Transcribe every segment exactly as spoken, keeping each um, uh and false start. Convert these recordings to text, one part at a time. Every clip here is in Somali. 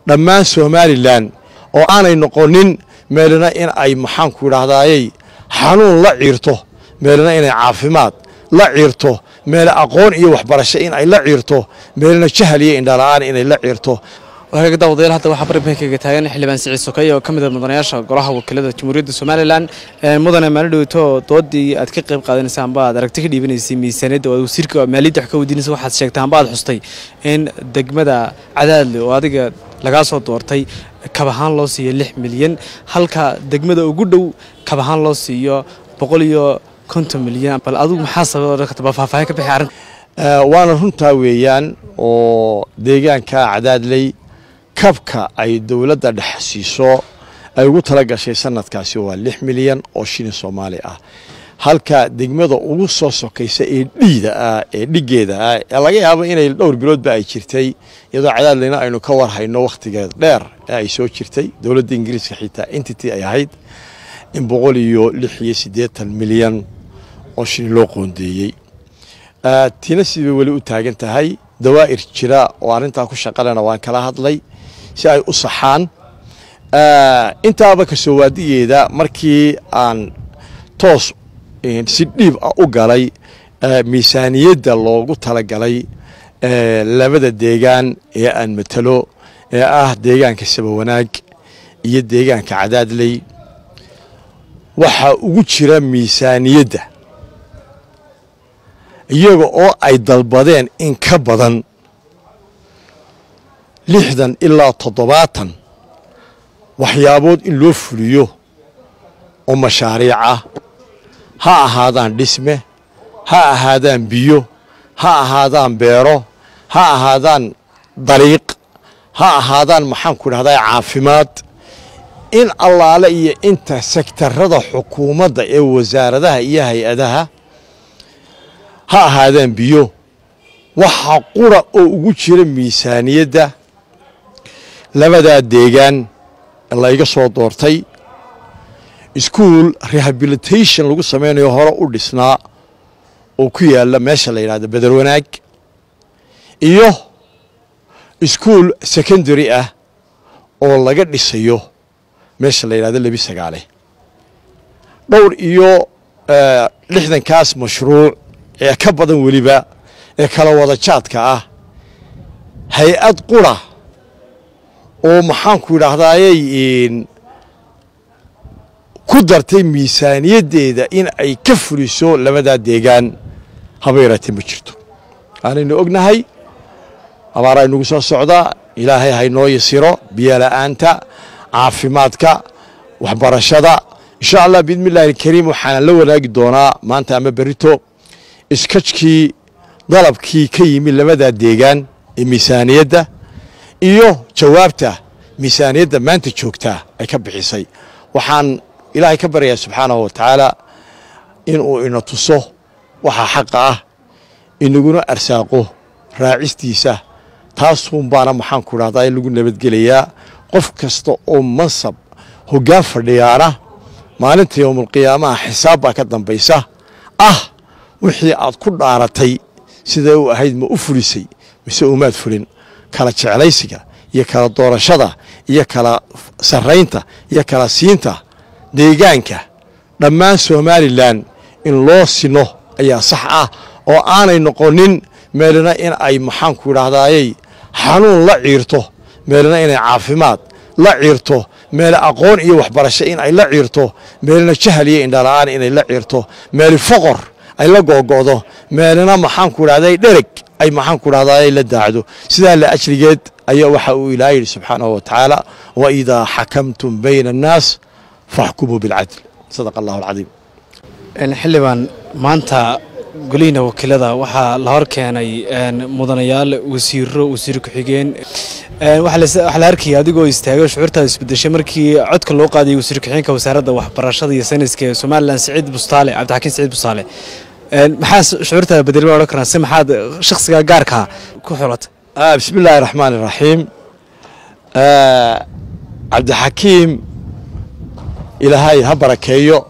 dhammaan Somaliland oo aanay noqonin meelna in ay maxaan ku yiraahdaayay xanuun la ciirto meelna inay caafimaad la ciirto meel aqoon iyo waxbarasho in ay la ciirto meelna jahal iyo indhalaan inay la ciirto وهذا دawadayaal hadda waxa barnaamijka taagan xildhibaan Siciid Sokay oo kamid ah mudanayaasha golaha wakiilada Jamhuuriyadda Somaliland mudane maalidooto doodii aad ka qayb qaadanaysaan baad aragti ka dhiibanaysay miisaaniyadda oo wasiirka maaliyadda wax ka weydiinaysa waxaad sheegtaan baad xustay in degmada Cadaadle oo adiga laga soo doortay kabahaan loo siiyo lix milyan halka degmada ugu dhow kabahaan loo siiyo boqol iyo konton milyan bal adigu maxaa sabab ka tabafaafahay ka bixi arin waana runtaa weeyaan oo deegaanka Cadaadle kabka ay dawladda dhaxsiiso ay ugu tala gashay sanadkaasi waa lix milyan oo shilin Soomaali ah halka degmada ugu soo sokaysa ee dhiida ah ee dhigeeda ah laga yaabo inay dhowr bilood ba ay jirtay iyadoo Cadaadleyna aynu ka war hayno waqtigeed dheer ee ay soo jirtay dawladda Ingiriiska xitaa entity ay ahayd in boqol iyo lix iyo siddeetan milyan oo shilin loo qoondeeyay tina sidii wali u taagan tahay dawaa'ir jira oo arinta ku shaqalana waan kala hadlay si ay u saxaan intaaba ka soo waadiyeeda markii aan toos si dhiib ah u galay miisaaniyadda loogu tala galay labada deegaan ee aan matalo ee ah deegaanka Sabawanaag iyo deegaanka Cadaadle waxa ugu jira miisaaniyadda iyaga oo ay dalbadeen in ka badan lixdan ilaa toddobaatan waxyaabood in loo fuliyo oo mashaariic ah ha ahaadaan dhisme ha ahaadaan biyo ha ahaadaan beero ha ahaadaan dariiq ha ahaadaan maxaan ku dhahdaa caafimaad in allaale iyo inta sektarada xukuumadda ee wasaaradaha iyo hay'adaha ha ahaadaan biyo waxa qura oo ugu jira miisaaniyadda labada deegaan la iga soo doortay school rehabilitation lagu sameeyo hore u dhisnaa oo ku yaala meesha la yiraahdo Badarwanaag iyo school secondary ah oo laga dhisayo meesha la yiraahdo Labi Sagaale dhowr iyo lixdan kaas mashruuc ee ka badan waliba ee kala wada jaadka ah hay'ad qura oo maxaan ku yiraahdaayay in ku dartay miisaaniyadeeda in ay ka fuliso labada deegaan habeerati ma jirto aanaynu ognahay abaara inagu soo socda ilaahay haynoo yasiro biyo la'aanta caafimaadka waxbarashada insha Allah bismillahir kariim waxaan la wadaagi doonaa maanta ama berito iskajkii dalabkii ka yimi labada deegaan ee miisaaniyadda iyo jawaabta miisaaniyadda maanta joogta ay ka bixisay waxaan ilaahay ka baryaa subxaanahu wa ta'ala in uu ina tuso waxa xaq ah inaguna arsaaqo raacistiisa taas uun baana maxaan ku raahdaa in lagu nabadgelayaa qof kasta oo mansab hoggaan fadhiyaana maalinta yawmul qiyaamaha xisaab baa ka dambaysa ah wixii aad ku dhaaratay sida uu ahayd ma u fulisay mise umaad fulin kala jeclaysiga iyo kala doorashada iyo kala sareynta iyo kala siinta deegaanka dhammaan Somaliland in loo sino ayaa sax ah oo aanay noqonin meelna in ay maxaan ku yiraahdaayay xanuun la ciirto meelna inay caafimaad la ciirto meel aqoon iyo waxbarasho in ay la ciirto meelna jahal iyo indhalaan inay la ciirto meel faqor ay la go'go'do meelna maxaan ku yiraahday dhereg ay maxaan ku yiraahday la daacdo sida la ajrigeed ayaa waxa uu ilaahay subhanahu wa ta'ala wa idha hakamtum bayna an-nas fahkumu bil 'adl sadaqa Allahu al-'azim in xilibaan maanta goliina wakiilada waxa la hor keenay mudanayaal wasiiro wasiir ku xigeen waxa la arkay adigoo istaago shucuurta isbedeshay markii codka loo qaaday wasiir ku xigeenka wasaaradda waxbarashada iyo sayniska Somaliland Siciid Bustaale Cabdixakiin Siciid Bustaale maxaa shucuurta bedelay oo kana si maxaad shakhsiga gaarka ku xulatay bismillaahir rahmaanir rahiim Cabdixakiin ilaahay ha barakeeyo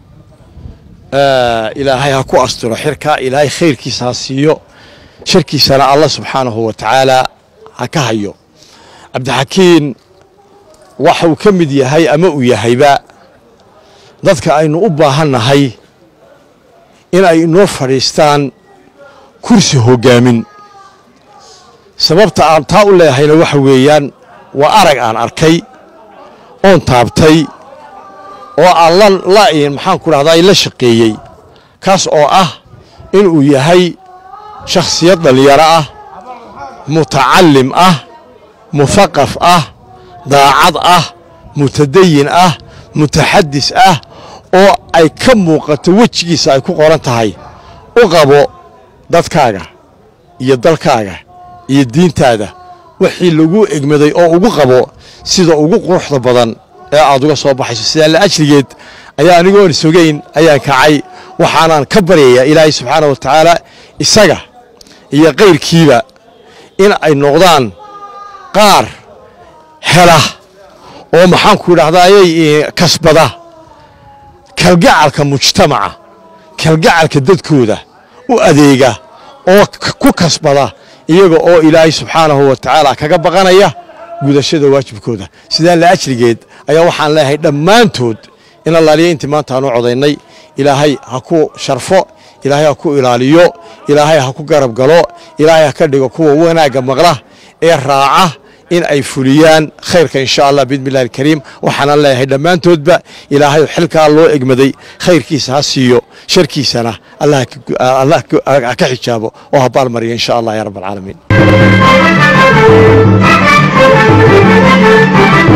ilaahay ha ku asturo xirka ilaahay khayrkiisa siiyo shirkiisana Allah subhanahu wa ta'ala ha ka hayo cabdixakiin waxa uu ka mid yahay ama uu yahayba dadka aynu u baahannahay in ay inoo fadhiistaan kursi hoggaamin sababta aan taa u leehayna waxa weeyaan waa arag aan arkay oon taabtay oo aan la maxaan ku dhahdaa la shaqeeyey kaas oo ah inuu yahay shakhsiyad dhallinyaro ah mutacallim ah mufaqaf ah daacad ah mutadayin ah mutaxadis ah oo ay ka muuqato wejigiisa ay ku qoran tahay u qabo dadkaaga iyo dalkaaga iyo diintaada wixii lagu egmaday oo ugu qabo sida ugu quruxda badan ee aad uga soo baxayso sidaa la ajligeed ayaa anigoon sugayn ayaan kacay waxaanaan ka baryayaa ilaahay subxaana wa tacaala isaga iyo qayrkiiba in ay noqdaan qaar hela oo maxaan ku idhahdaayay kasbada kalgacalka mujtamaca kalgacalka dadkooda u adeega oo ku kasbada iyaga oo ilaahay subxaanahu wa tacaala kaga baqanaya gudashada waajibkooda sidaa la ajligeed ayaa waxaan leeyahay dhammaantood in allaaliya intii maanta aanu codaynay ilaahay ha ku sharfo ilaahay ha ku ilaaliyo ilaahay ha ku garab galo ilaahay ha ka dhigo kuwa wanaagga maqla ee raaca in ay fuliyaan khayrka insha allah biidnillahi alkariim waxaana leeyahay dhammaantoodba ilaahay xilkaa loo egmaday khayrkiisa ha siiyo sharkiisana allah ka xijaabo oo ha baalmariyo insha allah ya rabb alcaalamiin